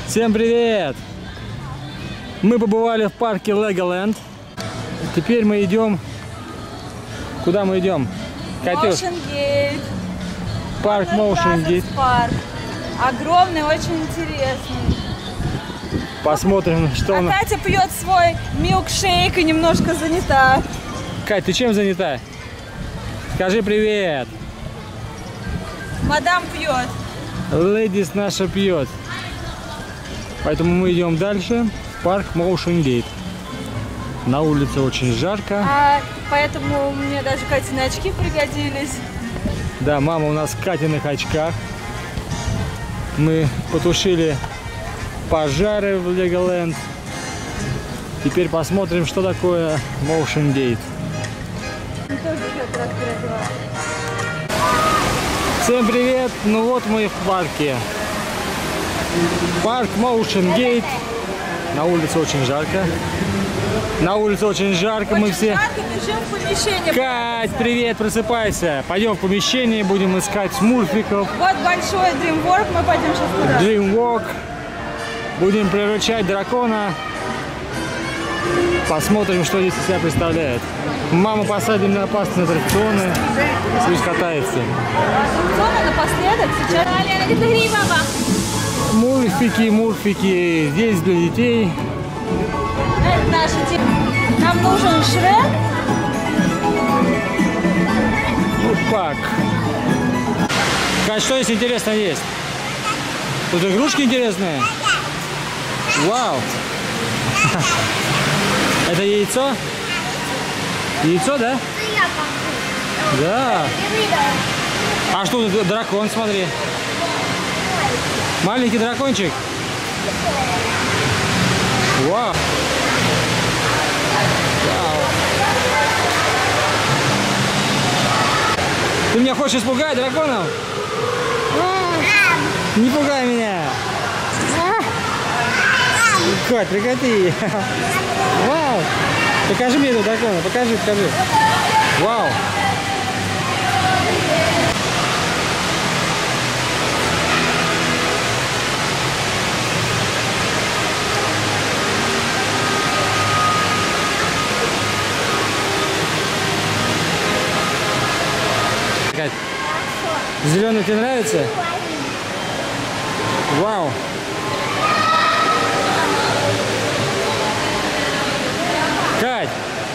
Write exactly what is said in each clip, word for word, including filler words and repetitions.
Всем привет! Мы побывали в парке Legoland. Теперь мы идем... Куда мы идем? Катюш? Motion Gate. Парк Motion Gate. Парк. Огромный, очень интересный. Посмотрим, что а он... Катя пьет свой милкшейк и немножко занята. Кать, ты чем занята? Скажи привет. Мадам пьет. Ледис наша пьет. Поэтому мы идем дальше в парк Motion Gate. На улице очень жарко. А, поэтому мне даже Катины очки пригодились. Да, мама у нас в Катиных очках. Мы потушили пожары в Legoland. Теперь посмотрим, что такое Motion Gate. Всем привет! Ну вот мы в парке. Парк Motion Gate. На улице очень жарко. На улице очень жарко, очень мы все... жарко, бежим в помещение. Кать, привет, просыпайся. Пойдем в помещение, будем искать смурфиков. Вот большой DreamWorks, мы пойдем сейчас туда. DreamWalk. Будем приручать дракона. Посмотрим, что здесь из себя представляет. Маму посадим на опасные аттракционы. Пусть катается. Аттракционы напоследок сейчас. Мурфики, мурфики. Здесь для детей. Это наша тема. Нам нужен Шрек. Пак. Кать, что здесь интересно есть? Тут игрушки интересные? Вау! Это яйцо? Яйцо, да? Да. А что тут дракон, смотри. Маленький дракончик. Вау. Вау. Ты меня хочешь испугать драконом? Не пугай меня. Кать, прекрати. Вау. Покажи мне этого дракона. Покажи, покажи. Вау. Кать, зеленый тебе нравится? Вау. Кать.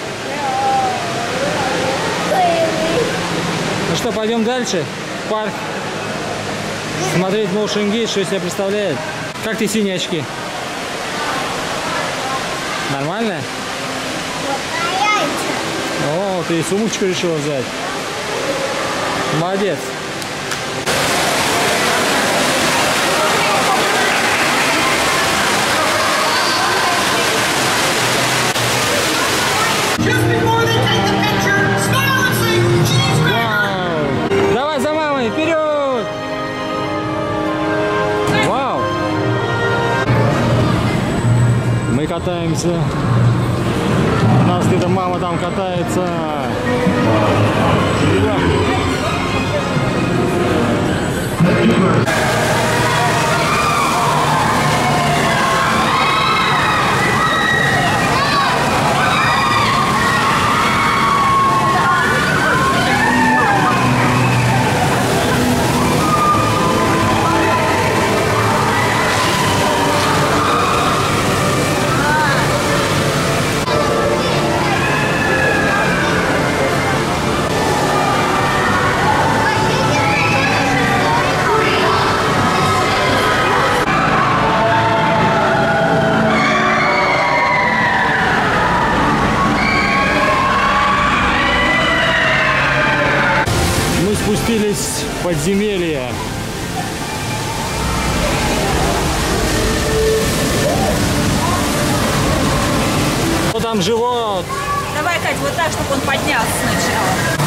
Ну что, пойдем дальше в парк. Смотреть Motion Gate, что из себя представляет. Как ты синие очки? Нормально? О, ты сумочку решила взять. Молодец. Вау. Давай за мамой, вперед! Вау! Мы катаемся. У нас где-то мама там катается. Спустились в подземелье. Кто там живет? Давай, Кать, вот так, чтобы он поднялся сначала.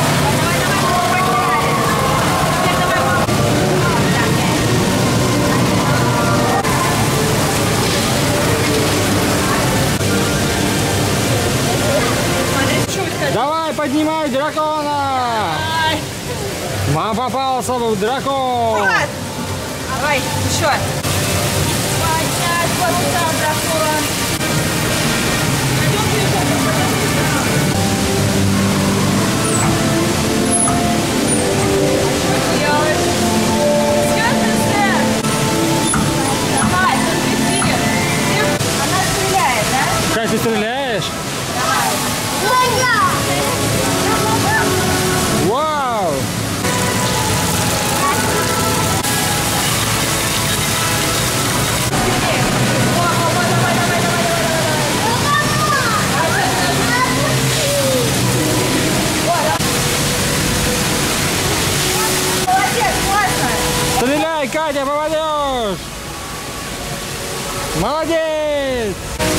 Давай, поднимай дракона! Давай. Мама попался в дракон! Давай, еще. Поднял. стреляешь? Вау! Стреляй, Катя, попадешь! Молодец!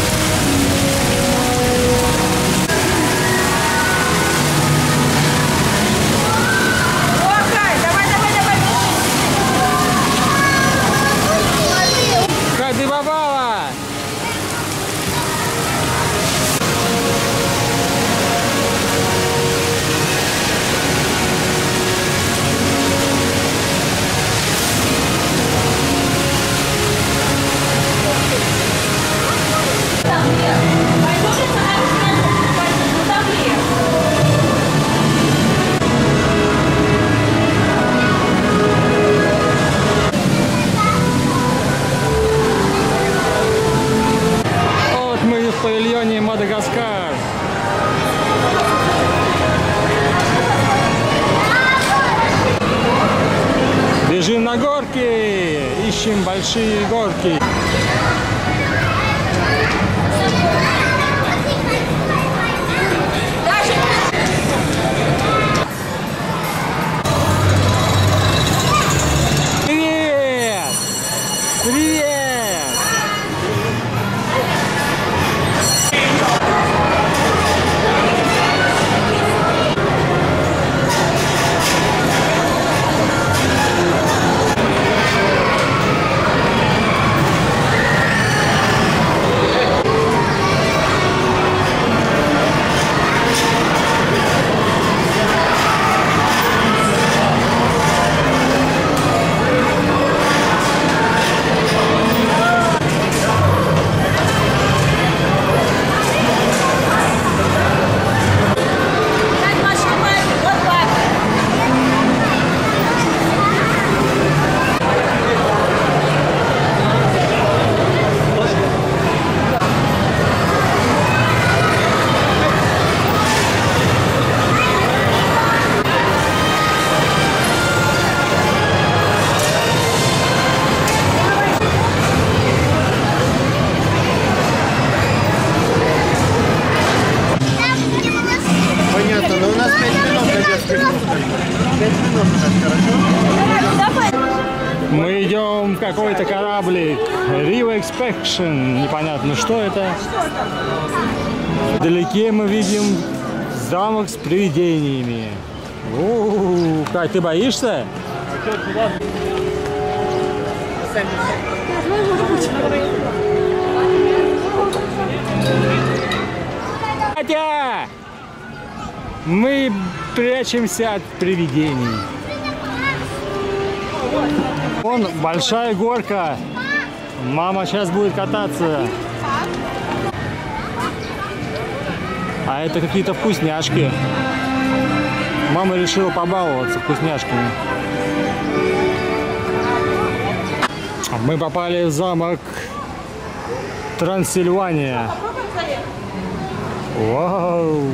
Катя, ты попала! В павильоне Мадагаскар. Бежим на горки, ищем большие горки. Привет! Привет! Мы идем в какой-то кораблик. River Expedition. Непонятно, что это. Вдалеке мы видим замок с привидениями. У-у-у. Кать, ты боишься? Катя! Мы прячемся от привидений. Вон большая горка. Мама сейчас будет кататься. А это какие-то вкусняшки. Мама решила побаловаться вкусняшками. Мы попали в замок Трансильвания. Вау!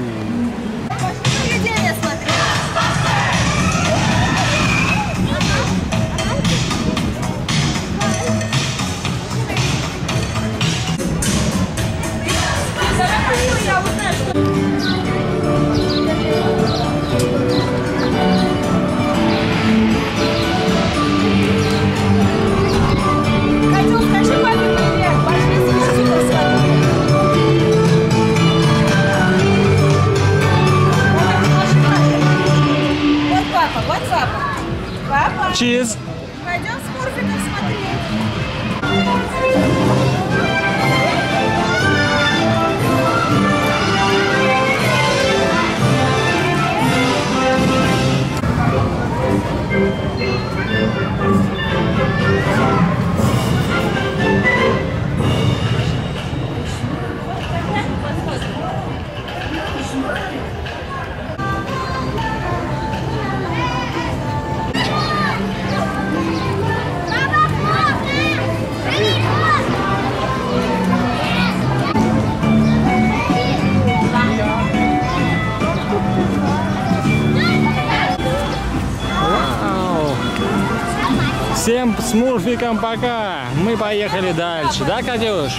С Мурфиком пока. Мы поехали дальше. Да, Катюш?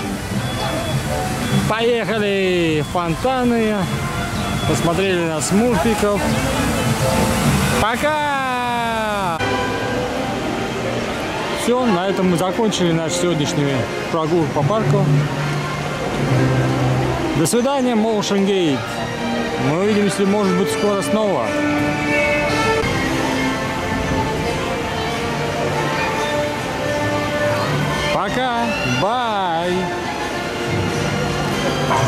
Поехали в фонтаны. Посмотрели на Смурфиков. Пока! Все, на этом мы закончили нашу сегодняшнюю прогулку по парку. До свидания, Motion Gate. Мы увидимся, может быть, скоро снова. Пока. Бай.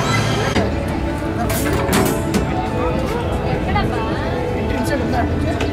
Kenapa?